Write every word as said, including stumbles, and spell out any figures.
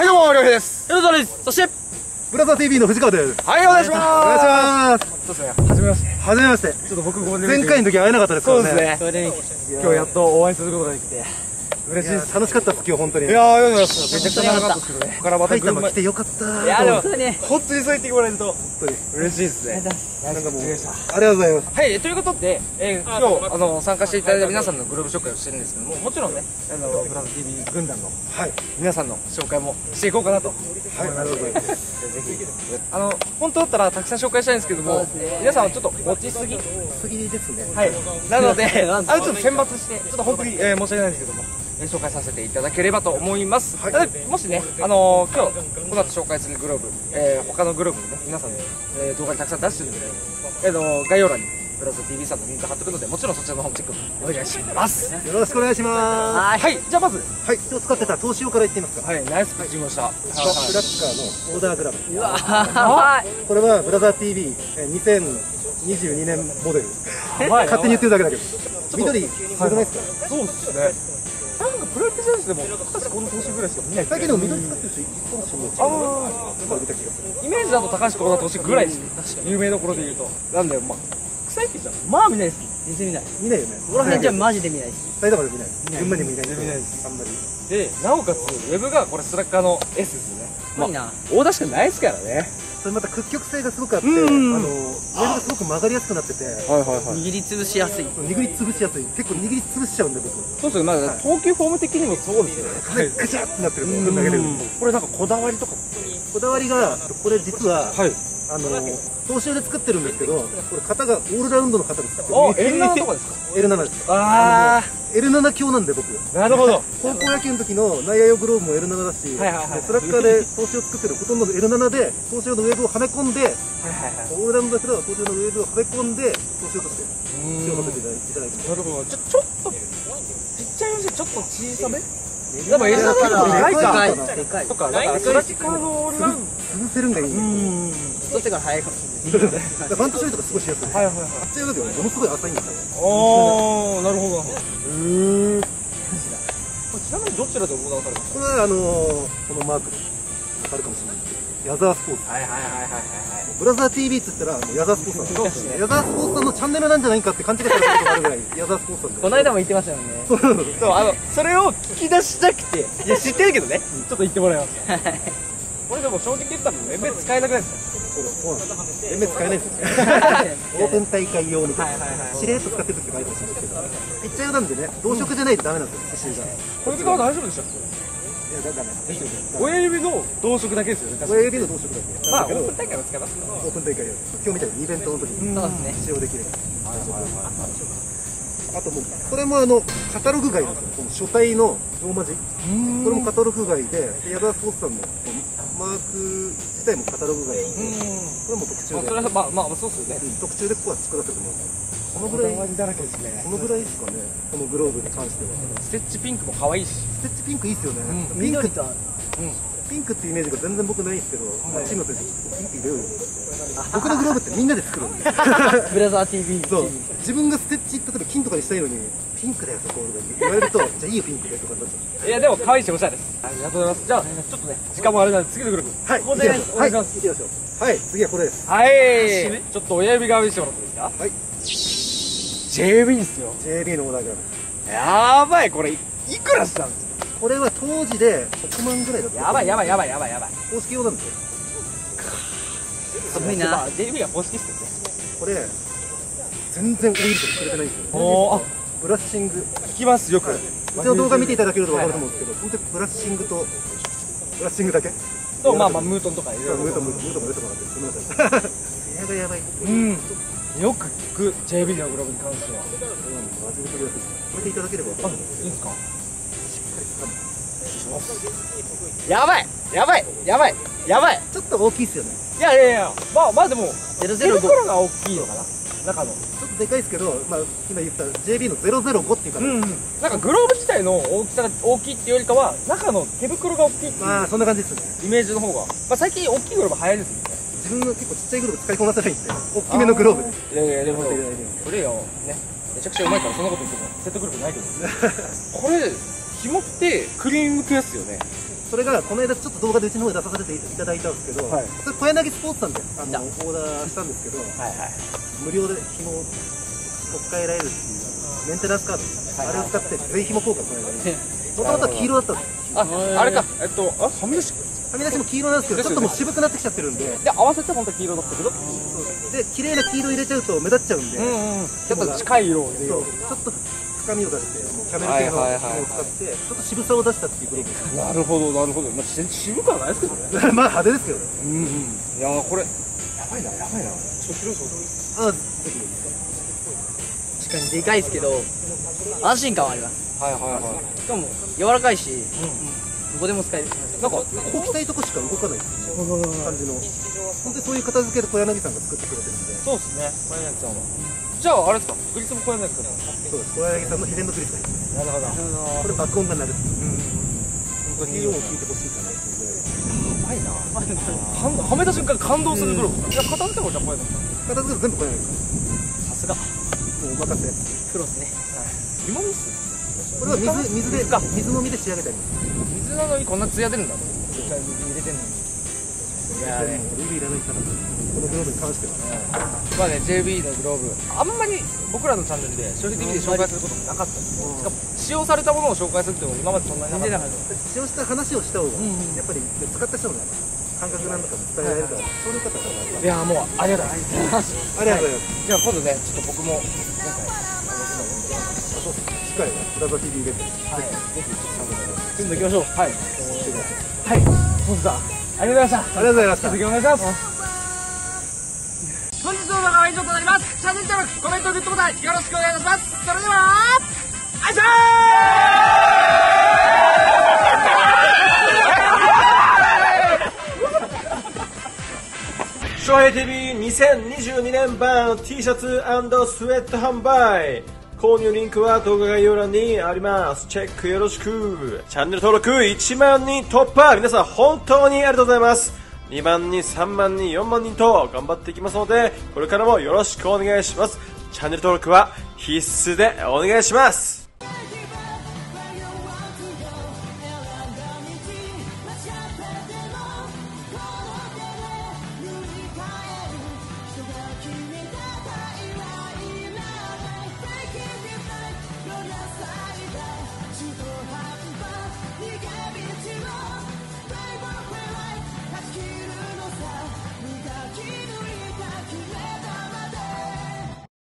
はい、どうも、りょうへいです。 よろです。そしてブラザー ティーブイ の藤川です。 はい、お願いします。 お願いします。 そうですね、はじめまして。 はじめまして。 ちょっと僕ゴールデン前回の時会えなかったですからね。 そうですね。今日やっとお会いすることができて嬉しいです。 楽しかったです今日本当に。 いやー、ありがとうございます。めちゃくちゃ長かったですけどね。ここからまた埼玉来てよかった。 いやでも本当に本当にそう言ってもらえると本当に嬉しいですね。 なんかもうありありががとうございます。 はい、ということで、えー、今日あの参加していただいた皆さんのグローブ紹介をしてるんですけども、もちろんね、あのブラザー ティーブイ 軍団のはい皆さんの紹介もしていこうかなと。 はい、ありがとうございます。 ぜひあの本当だったらたくさん紹介したいんですけども、皆さんはちょっと持ちすぎすぎですね。 はい、なのであのちょっと選抜してちょっと本当に、えー、申し訳ないんですけども、えー、紹介させていただければと思います。 はい、 ただもしね、あのー、今日この後紹介するグローブ、えー、他のグローブもね皆さん、えー、動画にたくさん出してるので、えー、の概要欄にブラザー ティーブイ さんのリンク貼っておくので、もちろんそちらの方もチェックお願いします。 よろしくお願いします。 はい、じゃあまずはい、今日使ってた投資用からいってみますか。 はい、ナイスピッチングをした、はい、 クラッカーのオーダーグラブ。 うわー、 これはブラザー ティーブイ にせんにじゅうにねんモデル。勝手に言ってるだけだけど緑すごくないですか。 そうですね。なんかプロ野球選手でも確かこの投手ぐらいしか見ない。 最近でも緑使ってる人いっぱいいますよ。ああ、見た気がする。 イメージだと高橋光成投手ぐらいです。有名どころで言うと。なんでまあ草野球じゃん。まあ見ないです。 全然見ない。 見ないよね。 ここら辺じゃマジで見ないです。 埼玉で見ない。群馬にもいない。 見ないです。 あんまり。 で、なおかつウェブがこれスラッガーの S ですよね。 まあいいな。 大出しかないですからね。 それまた屈曲性がすごくあって、あのウェブがすごく曲がりやすくなってて、 握りつぶしやすい。 握りつぶしやすい。結構握りつぶしちゃうんで僕。 そうですよ。まあ投球フォーム的にもそうですよね。 ガチャってなってる。投げれる。 これなんかこだわりとか。 こだわりがこれ実は。 はい。 あの投資用で作ってるんですけど、これ型がオールラウンドの型で作ってる。 あ、エルナナ とかですか。 エルナナ です。 ああ、 エルナナ 強なんで僕。 なるほど。 高校野球の時の内野用グローブも エルナナ だし、スラッガーで投資を作ってるほとんどの エルナナ で投資用のウェーブをはめ込んで、オールラウンドだけど投資用のウェーブをはめ込んで投資用として使用させていただいてます。 なるほど。ちょちょっとちっちゃいよりちょっと小さめ。でもエルナナ でかいか。でかい。とかなんかスラッガーのオールラウンド潰せるんがいい。うん。 取ってから早いかもしれない。 バント処理とかすごいしやすい。はいはいはい。あっちだけどものすごい浅いんですよ。 ああ、なるほど。へえ。ちなみにどちらでオーダーされました？ これはあのこのマークでわかるかもしれないですけど、ヤザースポーツ。はいはいはいはいはい。ブラザー ティーブイ っつったらヤザースポーツなんですね。ヤザースポーツさんのチャンネルなんじゃないかって勘違いされたことがあるぐらいヤザースポーツさんで。 この間も言ってましたよね。 そう、あのそれを聞き出したくて、いや知ってるけどね。ちょっと言ってもらいます。これでも正直言ったら連盟使えなくないですか？ そうなんです。連盟使えないですよ。オープン大会用みたいな。しれっと使ってるって書いてほしいんですけど、ピッチャー用なんでね、同色じゃないとダメなんですよ、刺繍が。 これ使うの大丈夫でした？ いや、だからですよね。 親指の同色だけですよね。 親指の同色だけ。 まあオープン大会は使いますけど。 オープン大会用。今日みたいにイベントの時に使用できる。あともうこれもあのカタログ外なんですよ。この書体のローマ字。これもカタログ外で、ヤザースポーツさんのマーク自体もカタログ外なんで、これも特注で。 それはまあまあそうですよね。 特注でここは作らせてもらう。このぐらいだらけですね。 このぐらいですかね。このグローブに関しては。 ステッチピンクも可愛いし。 ステッチピンクいいっすよね。ピンクとピンクってイメージが全然僕ないんですけど、チームの選手ピンク入れようよ。僕のグローブってみんなで作るんですよ。 ブラザー ティーブイ。 そう。自分がステッチ例えば金とかにしたいのにピンクだよそこ言われるとじゃあいいよピンクでとかになっちゃう。 いやでも可愛いしおしゃれです。ありがとうございます。じゃあちょっとね時間もあれなんで次のグループ。 はい。 お願いします。お願いします。 行きましょう。はい。次はこれです。 はい。ちょっと親指側見せてもらっていいですか？はい。ジェイビー ですよ。 ジェイビー のオーダーグラブ。 やばいこれいくらしたんですか？ これは当時でろくまんぐらいだった。 やばいやばいやばいやばいやばい。 公式用なんですよ。 すごいな。 ジェイビー は公式っすよね。これ全然オイルとかくれてないんですよ。 おお。 ブラッシング。 聞きますよく。 うちの動画見ていただけると分かると思うんですけど、本当にブラッシングとブラッシングだけ。 とまあまあムートンとかいろいろ。 ムートンムートンムートンムートンがあってごめんなさい。艶がやばい。 うん。よく聞く ジェイビー のグローブに関しては。 うん。マジで取りやすい。これでいただければ分かる。 いいですか？やばいやばいやばいやばい。 ちょっと大きいっすよね。 いやいやいや、まあまあでもゼロゼロごが大きいのかな、中の。 ちょっとでかいですけど、まあ今言った ジェイビー のゼロゼロごっていうか、 うん、なんかグローブ自体の大きさが大きいっていうよりかは中の手袋が大きいっていう、 まあそんな感じですね。 イメージの方が、まあ最近大きいグローブ流行りですよね。 自分の結構ちっちゃいグローブ使いこなせないんで、大きめのグローブで。 いやいやでもこれよね、めちゃくちゃうまいからそんなこと言っても説得力ないけどこれ紐ってクリーム系ですよね。 それがこの間ちょっと動画でうちの方で出させていただいたんですけど、 はいそれ小柳スポーツさんであのオーダーしたんですけど、 はいはい。 無料で紐を取っ替えられるっていうメンテナンスカード、あれを使って全紐交換この間に。もともとは黄色だったんですよ。 あ、あれか、えっと、あ、はみ出し。 はみ出しも黄色なんですけど、ちょっともう渋くなってきちゃってるんで、 で、合わせて本当は黄色だったけど。 で綺麗な黄色入れちゃうと目立っちゃうんで、 うんうん。ちょっと近い色を入れよう。 そうちょっと深みを出して、もうキャメル系の紐を使って、ちょっと渋さを出したっていうグローブです。 なるほど、なるほど。まあ、全然渋くはないですけどね。 まあ派手ですけどね。 うんうん。いやー、これ、やばいな、やばいな。ちょっと広そう。 あ、ぜひ。 確かにでかいですけど、安心感はあります。 はいはいはい。 しかも柔らかいし、どこでも使える。 なんか、 置きたいとこしか動かないっていう感じの、本当にそういう片付けで小柳さんが作ってくれてるんで、 そうですね、小柳さんは。じゃあ、あれですか、グリスも小柳さん。 そうです、小柳さんの秘伝のグリスが入ってます。 なるほど。 これ爆音が鳴るっていう、 本当にいい音を聞いてほしいかなっていうぐらい。 やばいな。ははめた瞬間感動するグローブ。いや、片付けもじゃあ小柳さん。 片付ける全部小柳さん。 さすが。 もうお任せ。 プロですね。 今もっすこれは水、水で、水飲みで仕上げてあります。 水なのにこんな艶出るんだ。 絶対水入れてんのに。 いやね、ルビーいらないから、このグローブに関しては。 まあね、ジェービー のグローブ、あんまり僕らのチャンネルで消費 ティービー で紹介することもなかったんですよ。しかも、使用されたものを紹介するっていうのも今までそんなになかった。 使用した話をした方が、やっぱり使った人の感覚なんだか伝えられるから、そういう方から。 いやー、もうありがとうございます。 ありがとうございます。 じゃあ今度ね、ちょっと僕も今回、 次回はプラザ ティービー イベント。 はい、ぜひちょっと参加してください。 今度行きましょう。 はい。はい。本日はありがとうございました。 ありがとうございました。 続きお願いします。本日の動画は以上となります。チャンネル登録、コメント、グッドボタンよろしくお願いします。それでは、あいしょー翔平 ティービーにせんにじゅうにねん版 T シャツ&スウェット販売、購入リンクは動画概要欄にあります。チェックよろしく。チャンネル登録いちまんにん突破、皆さん本当にありがとうございます。にまんにん、さんまんにん、よんまんにんと頑張っていきますので、これからもよろしくお願いします。チャンネル登録は必須でお願いします。